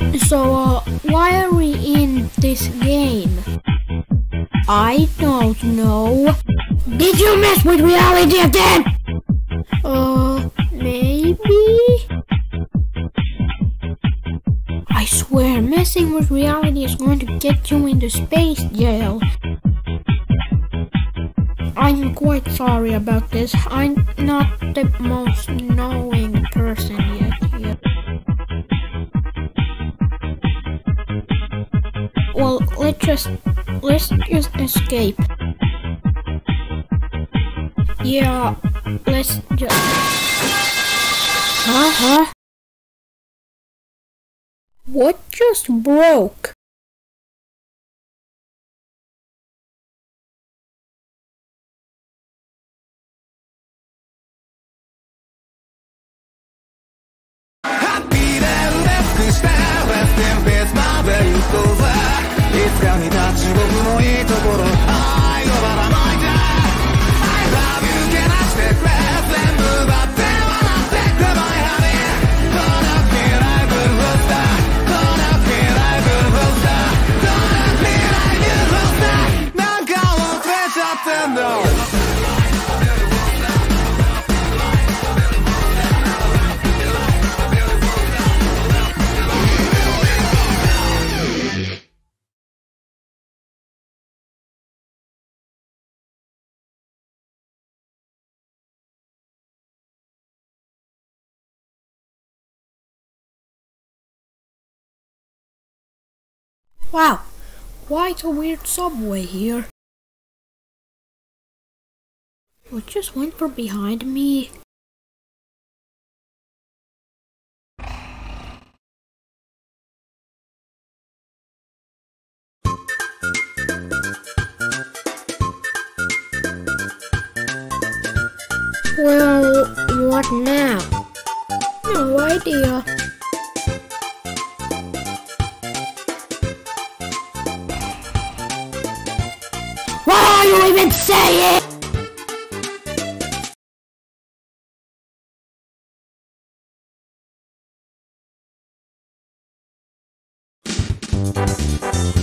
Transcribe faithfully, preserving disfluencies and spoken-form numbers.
So, uh, why are we in this game? I don't know. Did you mess with reality again? Uh, maybe? I swear, messing with reality is going to get you into space jail. I'm quite sorry about this. I'm not the most knowing person yet here. Well, let's just, let's just escape. Yeah, let's just... Huh? Huh? What just broke? Wow, quite a weird subway here. What just went from behind me? Well, what now? No idea. What are you even saying?